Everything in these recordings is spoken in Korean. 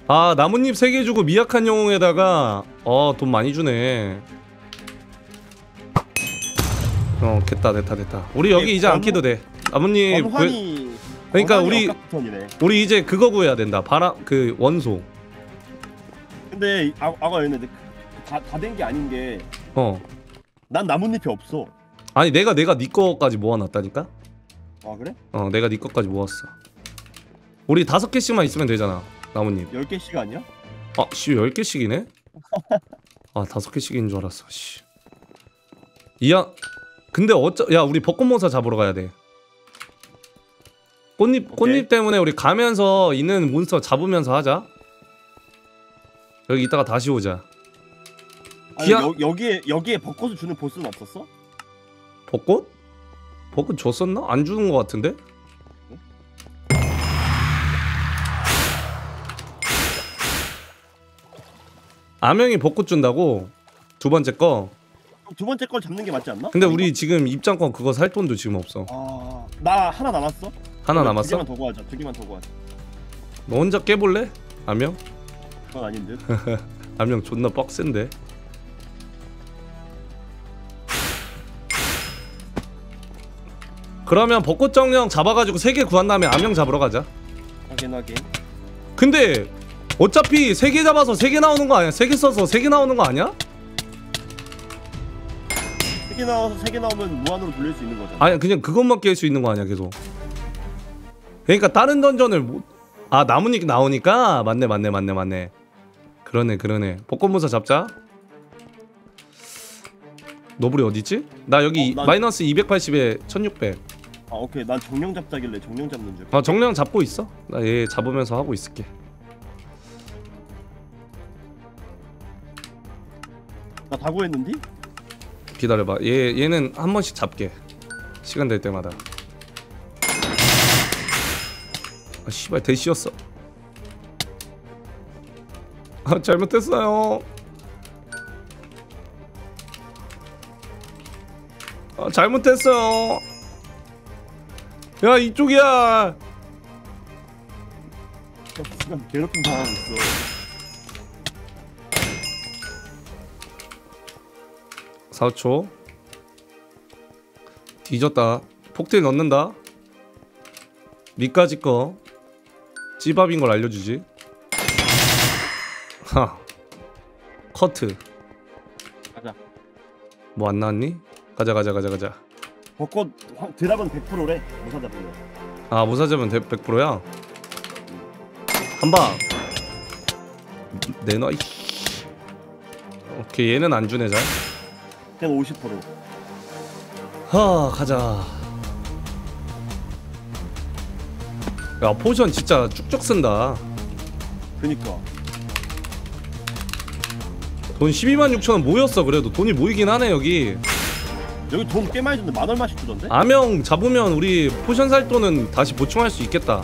아 나뭇잎 3개 주고 미약한 영웅에다가 돈 많이 주네. 됐다. 우리 여기 이제 안 키도 돼. 나뭇잎 그러니까 우리 이제 그거 구해야 된다. 바람 그 원소. 근데 아까 얘네 다 된 게 아닌 게 난 나뭇잎이 없어. 아니 내가 네 거까지 모아놨다니까? 아 그래? 내가 네 거까지 모았어. 우리 5개씩만 있으면 되잖아 나뭇잎. 10개씩 아니야? 아 씨 10개씩이네? 아 5개씩인 줄 알았어 씨. 이야 근데 야 우리 벚꽃모사 잡으러 가야 돼. 꽃잎 때문에 우리 가면서 있는 몬스터 잡으면서 하자. 여기 이따가 다시 오자. 아니, 여기에 벚꽃을 주는 보스는 없었어? 벚꽃? 벚꽃 줬었나? 안 주는 거 같은데? 아명이 벚꽃 준다고? 두 번째 거? 두 번째 걸 잡는 게 맞지 않나? 근데 우리 지금 입장권 그거 살 돈도 지금 없어. 나 하나 남았어? 하나 남았어? 2개만 더 구하자. 2개만 더 구하자. 너 혼자 깨볼래? 아명? 그건 아닌 듯. 아명 존나 빡센데. 그러면 벚꽃 정령 잡아가지고 3개 구한 다음에 아명 잡으러 가자. 확인. 근데 어차피 3개 잡아서 3개 나오는 거 아니야? 3개 써서 3개 나오는 거 아니야? 3개 나와서 3개 나오면 무한으로 돌릴 수 있는 거잖아. 아니 그냥 그것만 깰 수 있는 거 아니야 계속. 그러니까 다른 던전을 나뭇잎 나오니까 맞네. 그러네. 벚꽃모사 잡자. 너블이 어디있지? 나 여기 마이너스 280에 1600. 오케이. 난 정령 잡자길래 정령 잡는 줄. 정령 잡고 있어. 나 얘 잡으면서 하고 있을게. 나 다 구했는디? 기다려봐. 얘는 한 번씩 잡게. 시간 될 때마다. 씨발 대시였어. 잘못했어요. 잘못했어요. 야 이쪽이야. 지금 괴롭힘 당하고 있어. (4초) 뒤졌다. 폭탄 넣는다. 니까지 거 찌밥인 걸 알려주지. 커트. 가자. 뭐 안 나왔니? 가자. 벚꽃 드랍은 100%래. 무사 잡으면. 무사 잡으면 100%야? 한방 내놔. 오케이 얘는 안 주네 잘. 그냥 50%. 가자. 야 포션 진짜 쭉쭉 쓴다. 그니까 돈 126,000원 모였어. 그래도 돈이 모이긴 하네 여기 돈 꽤 많이 줬는데 10,000얼마씩 주던데? 아명 잡으면 우리 포션 살 돈은 다시 보충할 수 있겠다.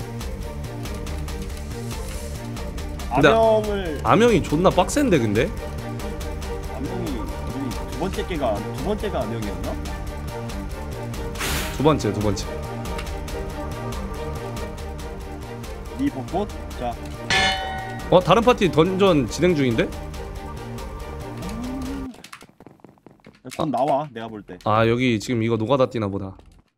근데 아명이 존나 빡센데 근데? 아명이 우리 두 번째가 아명이었나? 두 번째 니 벚꽃? 자. 다른 파티 던전 진행 중인데? 돈 나와 내가 볼 때. 여기 지금 이거 노가다 뛰나 보다.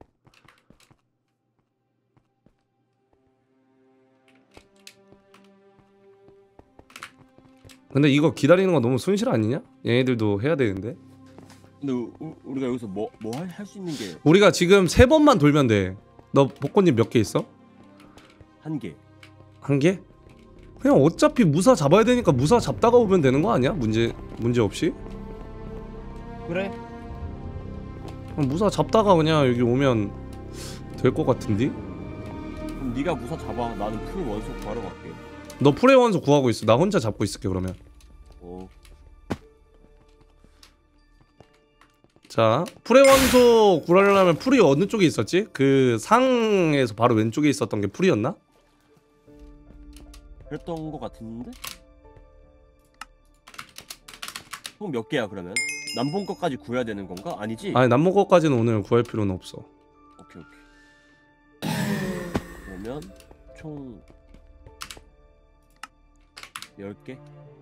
근데 이거 기다리는 거 너무 손실 아니냐? 얘네들도 해야 되는데. 근데 우리가 여기서 뭐 할 수 있는 게 우리가 지금 3번만 돌면 돼. 너 벚꽃잎 몇 개 있어? 1개. 1개? 그냥 어차피 무사 잡아야 되니까 무사 잡다가 오면 되는 거 아니야? 문제 없이? 그래? 무사 잡다가 그냥 여기 오면 될 것 같은데? 그럼 네가 무사 잡아. 나는 풀 원소 구하러 갈게. 너 풀의 원소 구하고 있어. 나 혼자 잡고 있을게 그러면. 자, 풀의 원소 구하려면 풀이 어느 쪽에 있었지? 그 상에서 바로 왼쪽에 있었던 게 풀이었나? 그랬던 거 같은데? 총 몇 개야 그러면? 남본 거까지 구해야 되는 건가? 아니지? 아니 남본 거까지는 오늘 구할 필요는 없어. 오케이. 그러면 총 10개?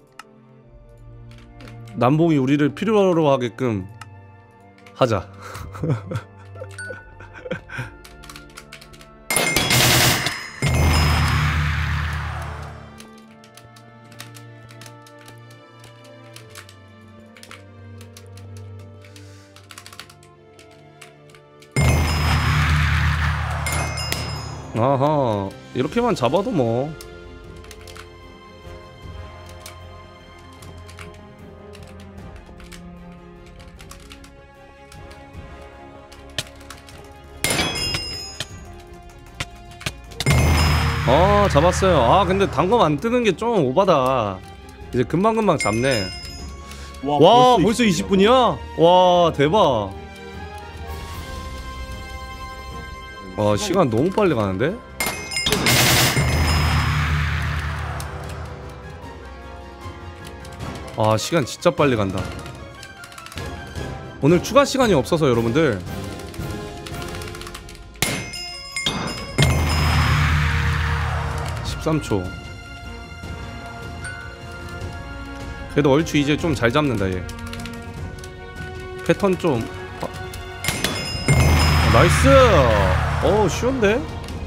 남봉이 우리를 필요로 하게끔 하자. 아하, 이렇게만 잡아도 뭐. 아, 잡았어요. 아, 근데 단검 안 뜨는 게 좀 오바다. 이제 금방금방 잡네. 와, 벌써 20분이야? 와, 대박. 와, 시간 너무 빨리 가는데? 아, 시간 진짜 빨리 간다. 오늘 추가 시간이 없어서 여러분들 13초. 그래도 얼추 이제 좀 잘 잡는다 얘. 패턴 좀 나이스. 쉬운데?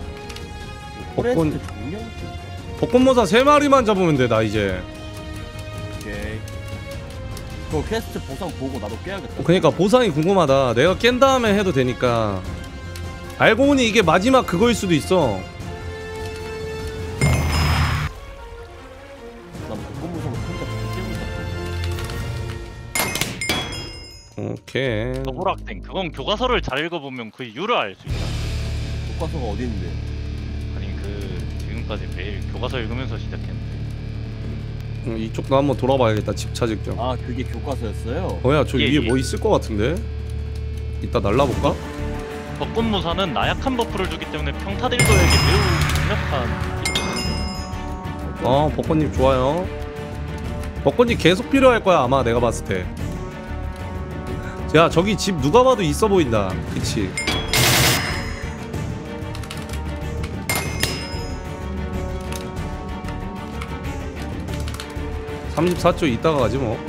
벚꽃모사 3마리만 잡으면 돼. 나 이제. 오케이. 그거 퀘스트 보상 보고 나도 깨야겠다. 그니까 보상이 궁금하다. 내가 깬 다음에 해도 되니까. 알고 보니 이게 마지막 그거일 수도 있어. 난 벚꽃모사 혼자 깨고 있다. 오케이. 더블학생 그건 교과서를 잘 읽어보면 그 이유를 알 수 있다. 교과서가 어디 있는데? 아니 지금까지 매일 교과서 읽으면서 시작했는데. 이쪽도 한번 돌아봐야겠다. 집 찾을 겸. 아, 그게 교과서였어요? 야, 저 예, 위에 뭐 있을 것 같은데? 이따 날라볼까? 벚꽃모사는 나약한 버프를 주기 때문에 평타 딜더에게 매우 강력한. 벚꽃잎 좋아요. 벚꽃잎 계속 필요할 거야 아마 내가 봤을 때. 야, 저기 집 누가 봐도 있어 보인다. 그치? (34초) 이따가 가지 뭐.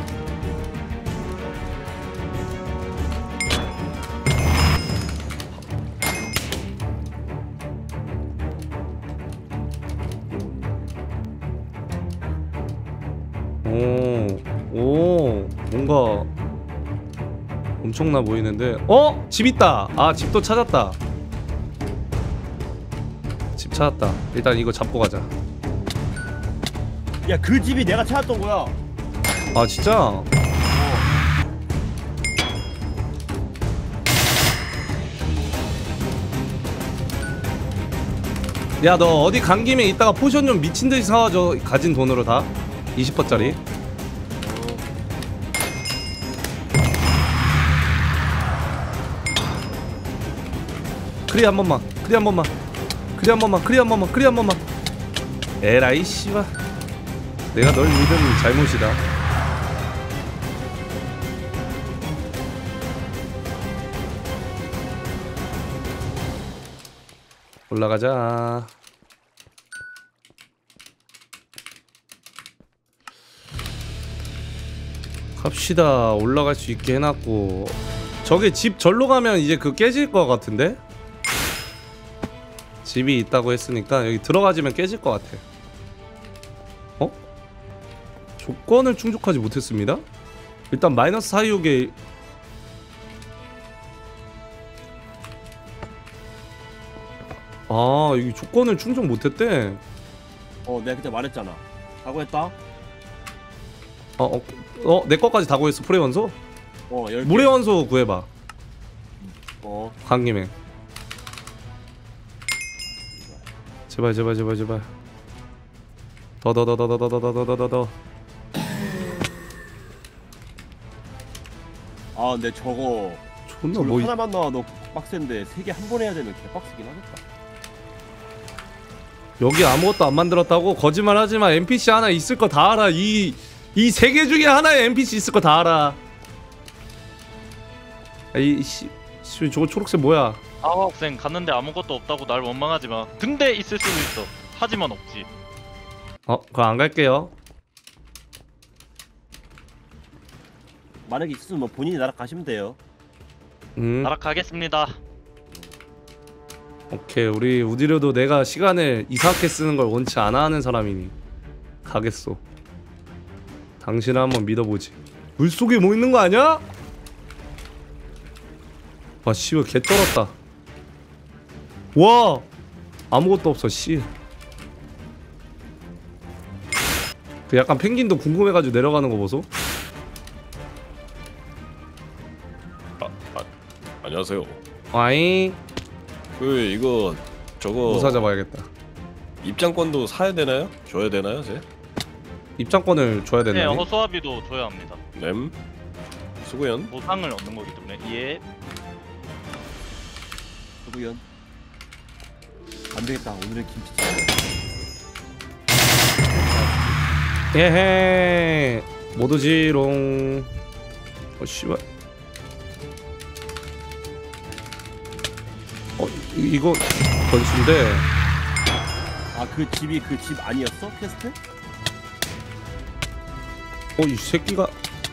오, 뭔가 엄청나 보이는데. 집 있다. 아, 집도 찾았다. 집 찾았다. 일단 이거 잡고 가자. 야, 그 집이 내가 찾았던 거야. 아, 진짜? 야, 너 어디 간 김에 이따가 포션 좀 미친듯이 사와줘. 가진 돈으로 다 20%짜리. 크리 한 번만. 크리 한 번만. 크리 한 번만. 크리 한 번만. 크리 한 번만. 에라이 씨발. 내가 널 믿은 잘못이다. 올라가자. 갑시다. 올라갈 수 있게 해놨고. 저게 집 절로 가면 이제 그 깨질 것 같은데? 집이 있다고 했으니까 여기 들어가지면 깨질 것 같아. 조건을 충족하지 못했습니다. 일단 마이너스 사이오게. 아, 여기 조건을 충족 못했대. 내가 그때 말했잖아. 다고 했다. 내 거까지 다 구했어. 프레원소? 10개. 모래원소 구해봐. 간 김에. 제발. 더. 아, 근데 저거 존나 뭐 하나만 나와도 빡센데 3개 한 번 해야 되면 개빡세긴 하겠다. 여기 아무것도 안 만들었다고? 거짓말 하지마. NPC 하나 있을 거 다 알아. 이 3개 중에 하나에 NPC 있을 거 다 알아. 저거 초록색 뭐야? 학생 갔는데 아무것도 없다고 날 원망하지마. 근데 있을 수도 있어. 하지만 없지. 그럼 안 갈게요. 만약에 있으면 뭐 본인이 날아가시면 돼요. 날아가겠습니다. 오케이. 우리 우디르도 내가 시간을 이상하게 쓰는 걸 원치 않아 하는 사람이니 가겠소. 당신을 한번 믿어보지. 물속에 뭐 있는 거 아니야? 와 씨발 개 떨었다. 와 아무것도 없어 씨. 그 약간 펭귄도 궁금해가지고 내려가는 거 보소. 안녕하세요. 와잉. 이거 저거 무사 잡아야겠다. 입장권도 사야 되나요? 줘야 되나요, 제? 입장권을 줘야 네, 되나요? 허수아비도 줘야 합니다. 램 수고연. 보상을 얻는 거기 때문에. 예. 누구연? 안 되겠다. 오늘은 김치찌개. 예헤 모두지롱. 씨발. 이거 건수인데. 아 그 집이 그 집 아니었어? 퀘스트? 이 새끼가.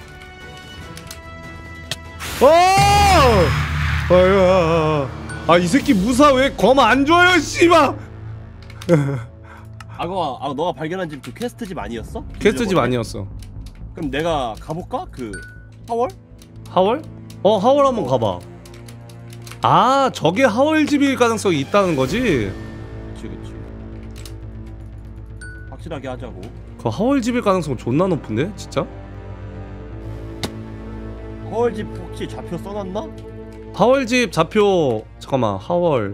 이 새끼 무사 왜 검 안 줘요 씨발. 악어아 너가 발견한 집 그 퀘스트 집 아니었어? 퀘스트 집 아니었어. 그럼 내가 가볼까? 그 하월? 하월? 하월 한번 가봐. 아 저게 하월 집일 가능성이 있다는 거지? 그치 확실하게 하자고. 그 하월 집일 가능성 존나 높은데 진짜? 하월 집 혹시 좌표 써놨나? 하월 집 좌표 잠깐만. 하월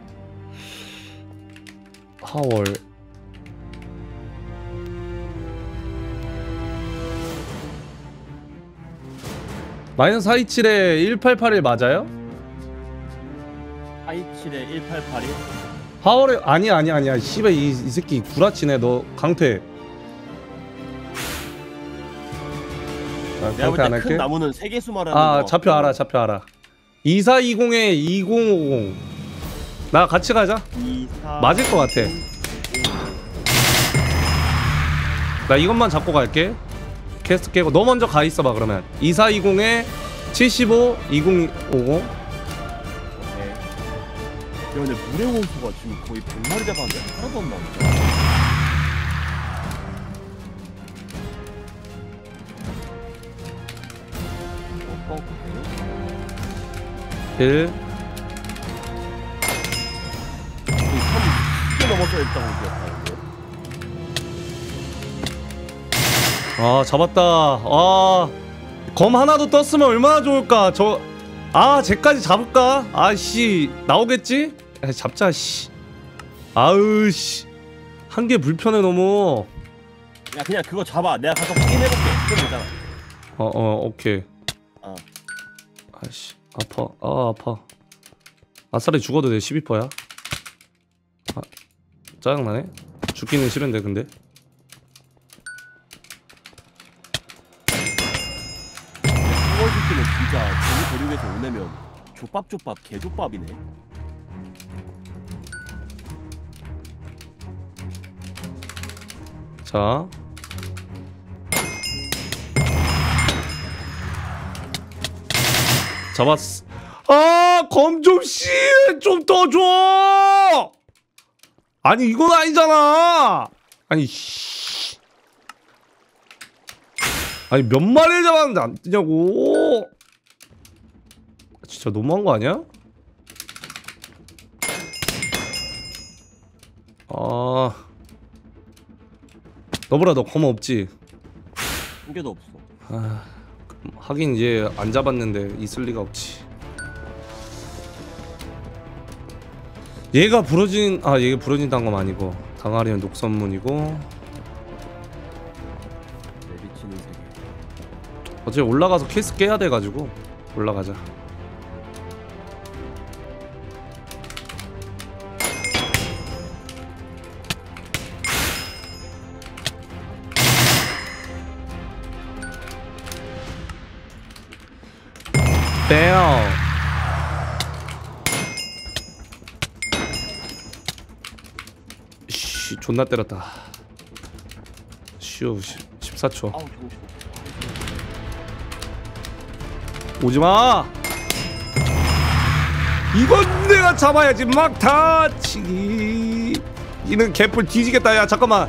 마이너스 427에 1881 맞아요? 427에 1881? 하월에 아니야 씨발 이 새끼 구라치네. 너 강퇴. 내가 볼 강퇴 안 때 할게. 큰 나무는 3개수 말하는 거. 좌표 알아. 2420에 2050. 나 같이 가자. 24... 맞을 것 같아. 나 이것만 잡고 갈게. 퀘스트 깨고 너 먼저 가 있어봐. 그러면 2420에 75 2050. 야 근데 물의 원수가 지금 거의 100마리 잡았는데 하나도 안 나온다. 일. 이게 넘어서 했다고 기억하는데. 잡았다. 검 하나도 떴으면 얼마나 좋을까. 쟤까지 잡을까? 아씨 나오겠지? 잡자 씨. 아으 씨. 한 개 불편해 너무. 야 그냥 그거 잡아. 내가 가서 확인해볼게. 그럼 되잖아. 오케이. 아씨 아파. 아파. 아싸리 죽어도 돼. 12%야. 짜증나네. 죽기는 싫은데 근데. 서울시티는 진짜 저기 대륙에서 오내면 족밥 개족밥이네. 자. 잡았어. 검 좀 씨 좀 더 줘. 아니 이건 아니잖아. 아니 씨. 아니 몇 마리를 잡았는데 안 뜨냐고. 진짜 너무한 거 아니야? 너보라 너 검 없지? 한 개도 없어. 하긴 이제 안 잡았는데 있을 리가 없지. 얘가 부러진 얘가 부러진 단검 아니고 강아리는 녹선문이고. 내비치는 세계. 어차피 올라가서 케이스 깨야 돼가지고 올라가자. 빼요. 씨 존나 때렸다. 쉬우 14초. 아우 정신. 오지마. 이건 내가 잡아야지. 막타치기. 이는 개뿔 뒤지겠다. 야 잠깐만.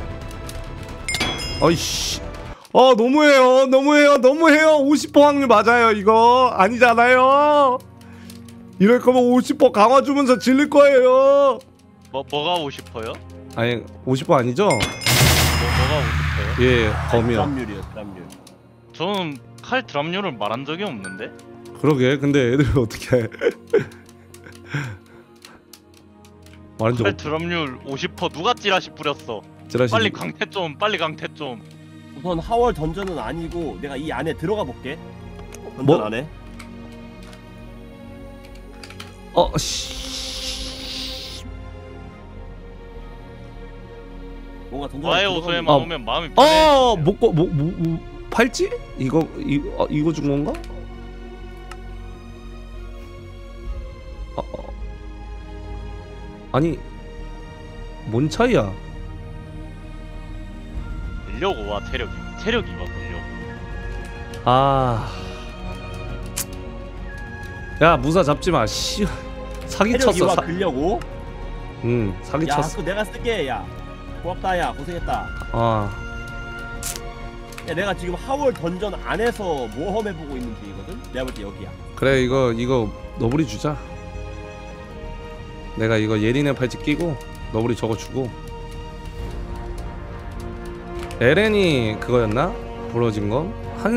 어이씨. 너무해요. 50% 확률 맞아요. 이거 아니잖아요. 이럴 거면 50% 강화 주면서 질릴 거예요. 뭐가 50%요? 아니 50% 아니죠? 뭐가 50%요? 예, 검이요. 드랍률이요, 드랍률. 저는 칼 드랍률을 말한 적이 없는데. 그러게. 근데 애들 어떻게 해? 말한 적 칼 없... 드랍률 50% 누가 찌라시 뿌렸어? 찌라시. 빨리 강퇴 좀. 빨리 강퇴 좀. 우선 하월 던전은 아니고 내가 이 안에 들어가 볼게. 던전 뭐? 안에. 씨. 뭔가 던전. 와의 오소에만 오면 마음이 편해. 팔찌? 이거 준 건가? 아니 뭔 차이야? 밀려고 와 체력이 와 밀려고. 야 무사 잡지 마. 씨. 사기 쳤어. 체력이와 근려고. 사기 야, 쳤어. 그 내가 쓸게. 야, 고맙다. 야, 고생했다. 야, 내가 지금 하월 던전 안에서 모험해 보고 있는 중이거든. 내가 볼 때 여기야. 그래 이거 너구리 주자. 내가 이거 예린의 팔찌 끼고 너구리 저거 주고. 에렌이 그거였나? 부러진 거?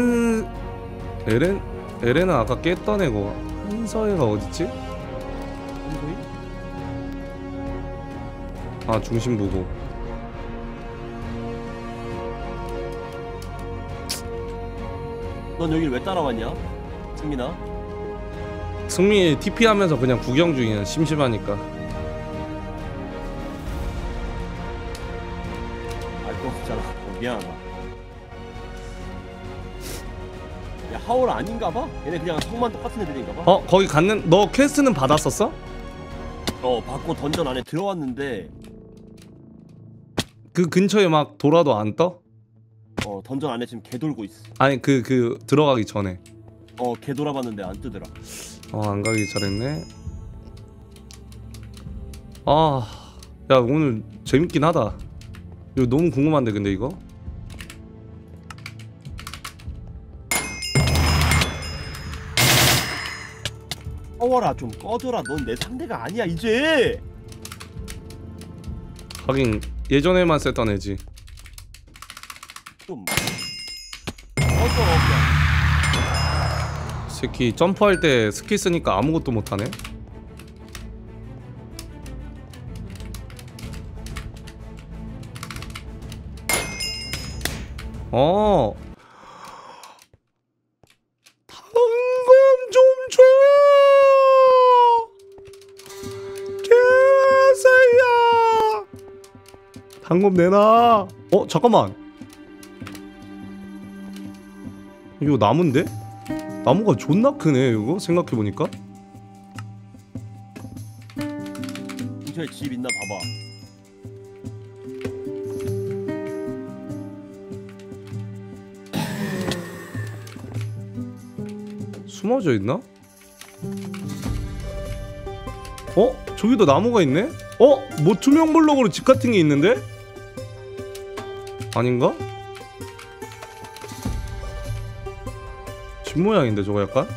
에렌은 아까 깼던 애고 한서애가 어딨지? 한소희? 중심부고. 넌 여길 왜 따라왔냐? 승민아? 승민이 TP 하면서 그냥 구경 중이야. 심심하니까. 알 거 없잖아. 미안하다. 야, 하월 아닌가 봐? 얘네 그냥 성만 똑같은 애들인가 봐? 거기 갔는 너 퀘스트는 받았었어? 받고 던전 안에 들어왔는데 그 근처에 막 돌아도 안 떠? 던전 안에 지금 개 돌고 있어. 아니 그 들어가기 전에. 개 돌아봤는데 안 뜨더라. 안 가기 잘했네. 야 오늘 재밌긴 하다. 이거 너무 궁금한데 근데 이거? 하월아 좀 꺼져라. 넌 내 상대가 아니야 이제. 하긴 예전에만 썼던 애지. 좀 꺼져라 그냥. 새끼 점프할 때 스킬 쓰니까 아무것도 못하네. 단검 좀 줘. 개새야. 단검 내놔. 잠깐만. 이거 나무인데? 나무가 존나 크네 이거 생각해보니까. 근처에 집 있나 봐봐. 숨어져 있나? 저기도 나무가 있네? 뭐 투명 블록으로 집 같은 게 있는데? 아닌가? 집 모양인데 저거 약간?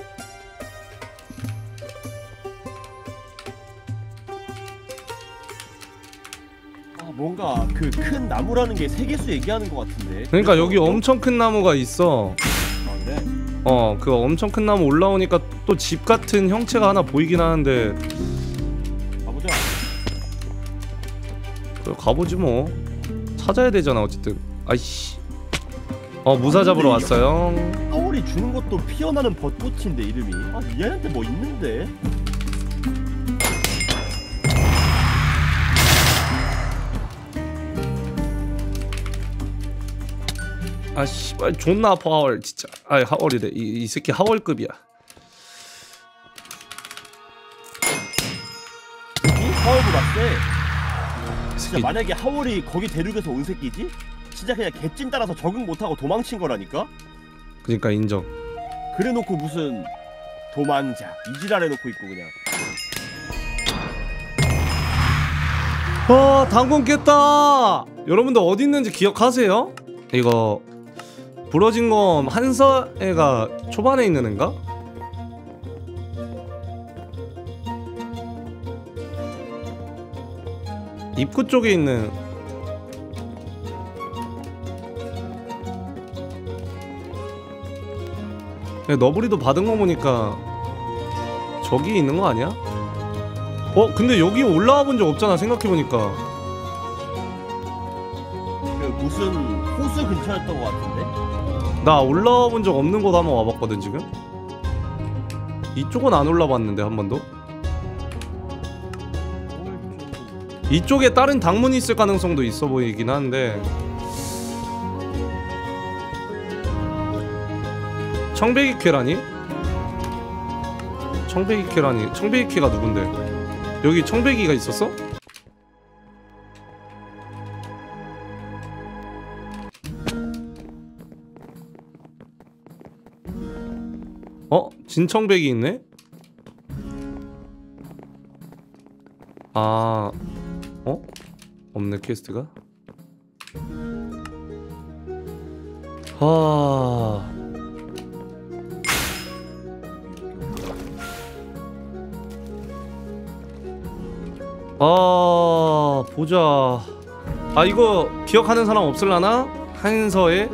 뭔가 그 큰 나무라는 게 세계수 얘기하는 것 같은데. 그러니까 여기 엄청 큰 나무가 있어. 그래? 그 엄청 큰 나무 올라오니까 또 집 같은 형체가 하나 보이긴 하는데. 가보자. 그래, 가보지 뭐. 찾아야 되잖아 어쨌든. 아이씨. 무사 잡으러 왔어요. 하월이 주는 것도 피어나는 벚꽃인데 이름이. 얘한테 뭐 있는데? 씨발 존나 아파 하월 진짜. 하월이래. 이 새끼 하월급이야. 하월보다 세. 진짜 만약에 하월이 거기 대륙에서 온 새끼지? 진짜 그냥 개찐 따라서 적응 못하고 도망친 거라니까? 그러니까 인정. 그래놓고 무슨 도망자 이지랄 해놓고 있고 그냥. 당근 깼다. 여러분들 어디 있는지 기억하세요? 이거 부러진 검 한서애가 초반에 있는 애인가? 입구 쪽에 있는 너브리도 받은 거 보니까 저기 있는 거 아니야? 근데 여기 올라와 본 적 없잖아 생각해보니까. 그 무슨 호수 근처였던 것 같은데? 나 올라와 본 적 없는 곳 한번 와봤거든 지금. 이쪽은 안 올라봤는데 한 번도. 이쪽에 다른 당문이 있을 가능성도 있어 보이긴 한데. 청배기캐라니? 청배기캐라니? 청배기캐가 누군데? 여기 청배기가 있었어? 진청배기 있네? 없네 퀘스트가? 보자. 이거 기억하는 사람 없을라나? 한서에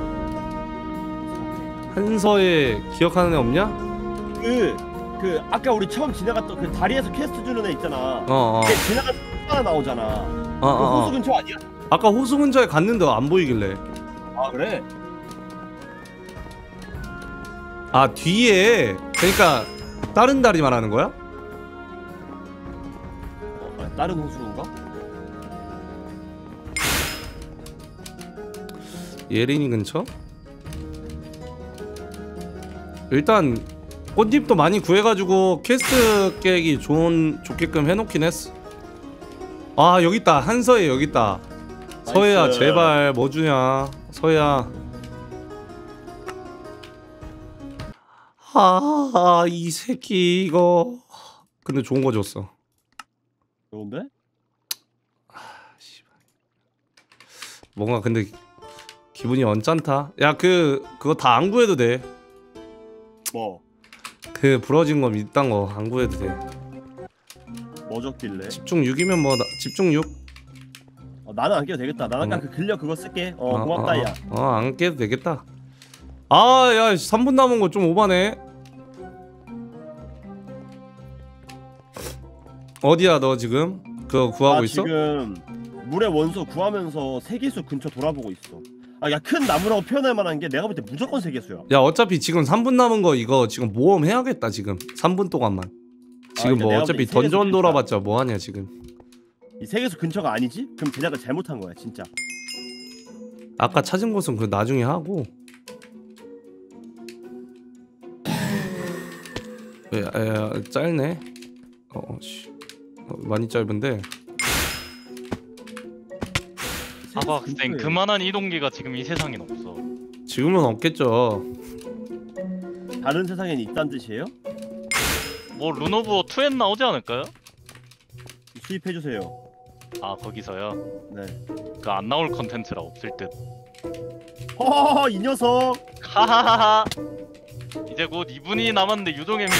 기억하는 애 없냐? 그 아까 우리 처음 지나갔던 그 다리에서 퀘스트 주는 애 있잖아. 걔 지나가서 하나 나오잖아. 그 호수 근처 아니야? 아까 호수 근처에 갔는데 안 보이길래. 그래? 뒤에 그러니까 다른 다리 말하는 거야? 다른 호수인가? 예린이 근처? 일단 꽃잎도 많이 구해가지고 퀘스트 깨기 좋게끔 해놓긴 했어. 여기있다. 한서에 여기있다. 서해야 제발 뭐 주냐 서해야. 이 새끼 이거 근데 좋은 거 줬어. 좋은데? 뭔가 근데 기분이 언짢다. 야 그거 다 안 구해도 돼. 뭐? 그 부러진 거 이딴 거 안 구해도 돼. 뭐 줬길래? 집중 6이면 뭐 집중 6? 나는 안 깨도 되겠다. 나는 아까 그 근력 그거 쓸게. 고맙다 야. 안 깨도 되겠다. 야 3분 남은 거 좀 오바네. 어디야 너 지금? 그거 구하고 있어? 지금 물의 원소 구하면서 세계수 근처 돌아보고 있어. 야 큰 나무라고 표현할 만한 게 내가 볼 때 무조건 세계수야. 야 어차피 지금 3분 남은 거 이거 지금 모험 해야겠다 지금 3분 동안만. 지금 뭐 어차피 던전 돌아봤자 뭐하냐 지금. 이 세계수 근처가 아니지? 그럼 제작을 잘못한 거야 진짜. 아까 찾은 곳은 그 나중에 하고. 야 짧네. 많이 짧은데. 학생 그만한 이동기가 지금 이 세상엔 없어. 지금은 없겠죠. 다른 세상엔 있단 뜻이에요? 뭐 룬오브 2엔 나오지 않을까요? 수입해주세요. 거기서요? 네. 그 안 나올 컨텐츠라 없을 듯. 허허허 이 녀석. 하하하하. 이제 곧 2분이 남았는데 유동의미를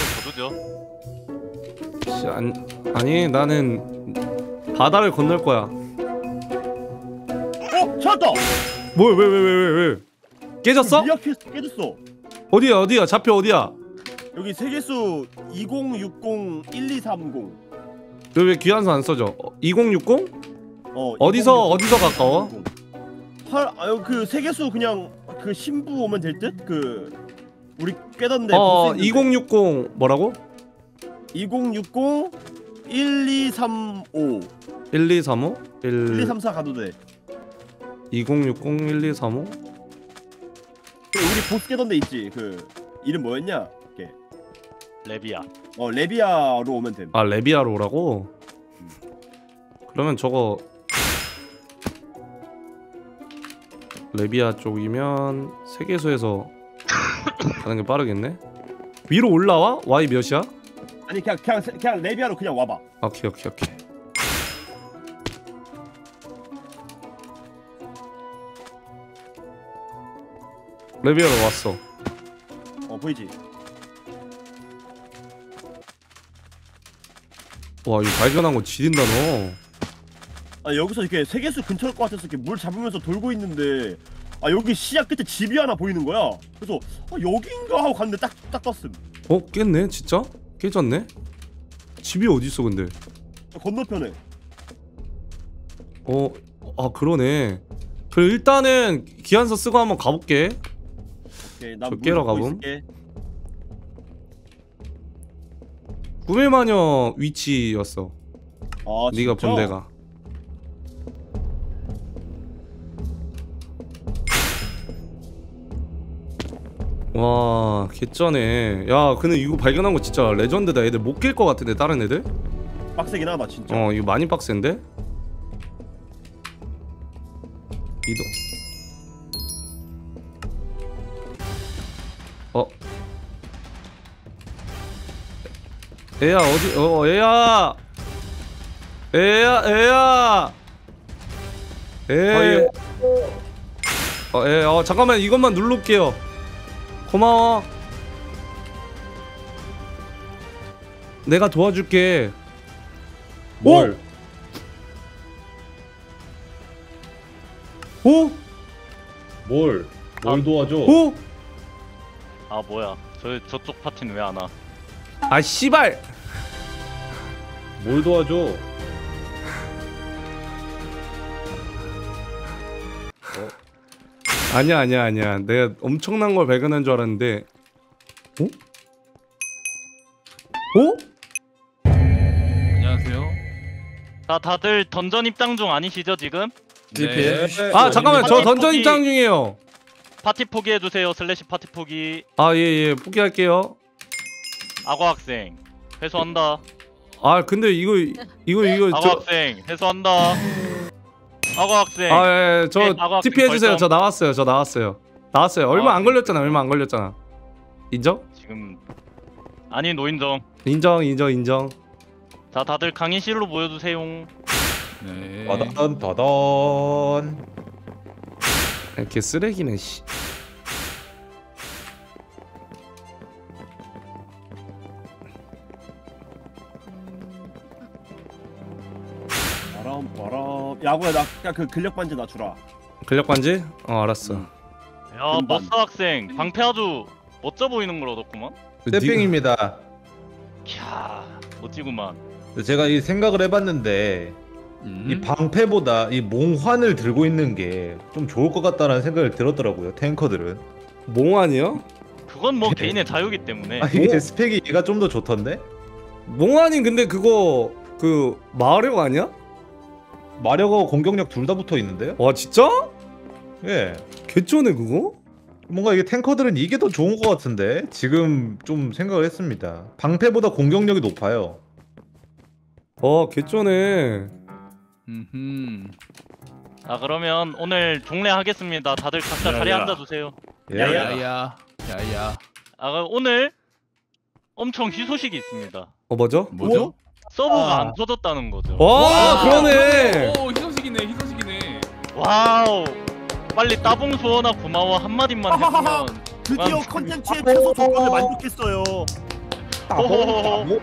거두죠. 아니 나는 바다를 건널 거야. 찾았다. 뭐 왜 깨졌어? 미약 퀘스트 깨졌어. 어디야 좌표 어디야? 여기 세계수 2060-1230. 왜 귀한수 안 써져? 2060? 어디서 가까워? 그 세계수 그냥 그 신부 오면 될 듯? 그 우리 깨던데. 2060 뭐라고? 2060-1235. 1235? 1234 가도 돼. 2060-1235? 우리 보스 깨던데 있지. 그 이름 뭐였냐? 걔. 레비아. 레비아로 오면 됨. 레비아로 오라고? 그러면 저거 레비아 쪽이면 세계수에서 가는 게 빠르겠네? 위로 올라와? Y 몇이야? 아니 그냥 레비아로 그냥 와봐. 오케이. 레비아로 왔어. 보이지? 와 이거 발견한 거 지린다 너. 아 여기서 이렇게 세계수 근처일 것 같아서 이렇게 물 잡으면서 돌고 있는데 아 여기 시야 끝에 집이 하나 보이는 거야. 그래서 여긴가 하고 갔는데 딱 떴음. 깼네 진짜? 깨졌네? 집이 어딨어 근데? 건너편에. 그러네. 그래 일단은 기한서 쓰고 한번 가볼게. 오케이, 저 깨러 가봄. 있을게. 꿈의 마녀 위치였어. 아, 네가 진짜? 본 데가. 와 개쩌네. 야 근데 이거 발견한 거 진짜 레전드다. 애들 못 깰 것 같은데 다른 애들? 빡세긴 하다 진짜. 이거 많이 빡센데? 이동. 애야 어디? 애야. 잠깐만 이것만 누를게요. 고마워. 내가 도와줄게. 뭘? 오? 뭘 도와줘? 오? 아 뭐야 저쪽 파티는 왜 안 와? 아 씨발. 뭘 도와줘? 아니야. 내가 엄청난 걸 발견한 줄 알았는데. 안녕하세요. 자 다들 던전 입장 중 아니시죠 지금? 네. 아 잠깐만 저 파티 던전 포기. 입장 중이에요. 파티 포기해주세요. 슬래시 파티 포기. 예 포기할게요. 악어 학생 회수한다. 아 근데 이거 악어 학생 회수한다. 악어 학생. 저 네, 악어 학생 TP 해주세요. 벌점. 저 나왔어요. 얼마 안 걸렸잖아. 인정? 지금 아니 노인정. 인정. 자 다들 강의실로 모여주세요. 네. 다단. 이렇게 쓰레기네 씨. 바람. 야구야 나 그냥 그 근력 반지 나 주라. 근력 반지? 알았어. 야 머스 학생 방패 아주 멋져 보이는 걸 얻었구만. 떼빙입니다. 캬 멋지구만. 제가 이 생각을 해봤는데 이 방패보다 이 몽환을 들고 있는 게 좀 좋을 것 같다라는 생각을 들었더라고요. 탱커들은. 몽환이요? 그건 뭐 개인의 자유기 때문에. 이게 스펙이 얘가 좀 더 좋던데? 몽환이 근데 그거 마력 아니야? 마력하고 공격력 둘 다 붙어 있는데요? 와 진짜? 예. 개쩌네 그거? 뭔가 이게 탱커들은 이게 더 좋은 것 같은데 지금 좀 생각을 했습니다. 방패보다 공격력이 높아요. 개쩌네. 자 그러면 오늘 종례하겠습니다. 다들 각자 자리에 앉아주세요. 야야. 그럼 오늘 엄청 희소식이 있습니다. 뭐죠? 뭐죠? 서버가 안 터졌다는 거죠. 와 그러네. 오 희소식이네. 와우. 빨리 따봉 수원아 고마워 한마디만 해주면 드디어 컨텐츠의 최소 조건을 만족했어요. 호호호호.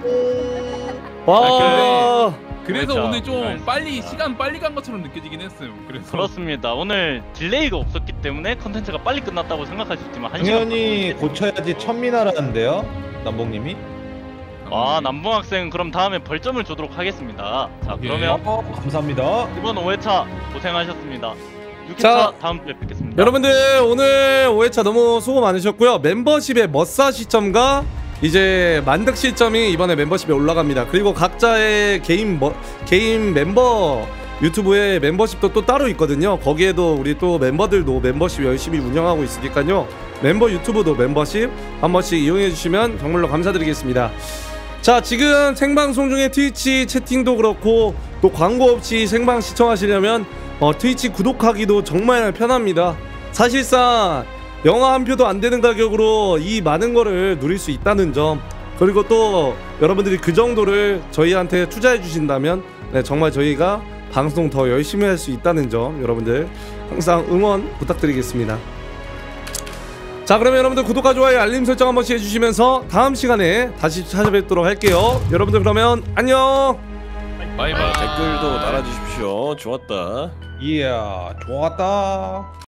와. 그래서 그렇죠. 오늘 좀 알겠습니다. 빨리 시간 빨리 간 것처럼 느껴지긴 했어요. 그래서 그렇습니다. 오늘 딜레이가 없었기 때문에 컨텐츠가 빨리 끝났다고 생각할 수 있지만 1시간 당연히 고쳐야지 천민하라는데요, 남봉님이. 남봉 학생 그럼 다음에 벌점을 주도록 하겠습니다. 자 그러면 감사합니다. 이번 5회차 고생하셨습니다. 6회차 자, 다음 주에 뵙겠습니다. 여러분들 오늘 5회차 너무 수고 많으셨고요. 멤버십의 머싸 시점과 이제 만득 시점이 이번에 멤버십에 올라갑니다. 그리고 각자의 개인 멤버 유튜브에 멤버십도 또 따로 있거든요. 거기에도 우리 또 멤버들도 멤버십 열심히 운영하고 있으니까요. 멤버 유튜브도 멤버십 한 번씩 이용해 주시면 정말로 감사드리겠습니다. 자 지금 생방송 중에 트위치 채팅도 그렇고 또 광고 없이 생방 시청하시려면 트위치 구독하기도 정말 편합니다. 사실상 영화 한 표도 안 되는 가격으로 이 많은 거를 누릴 수 있다는 점, 그리고 또 여러분들이 그 정도를 저희한테 투자해 주신다면 네, 정말 저희가 방송 더 열심히 할 수 있다는 점 여러분들 항상 응원 부탁드리겠습니다. 자, 그러면 여러분들 구독과 좋아요 알림 설정 한 번씩 해주시면서 다음 시간에 다시 찾아뵙도록 할게요. 여러분들 그러면 안녕. 바이바이. 댓글도 달아주십시오. 좋았다. 이야 좋았다.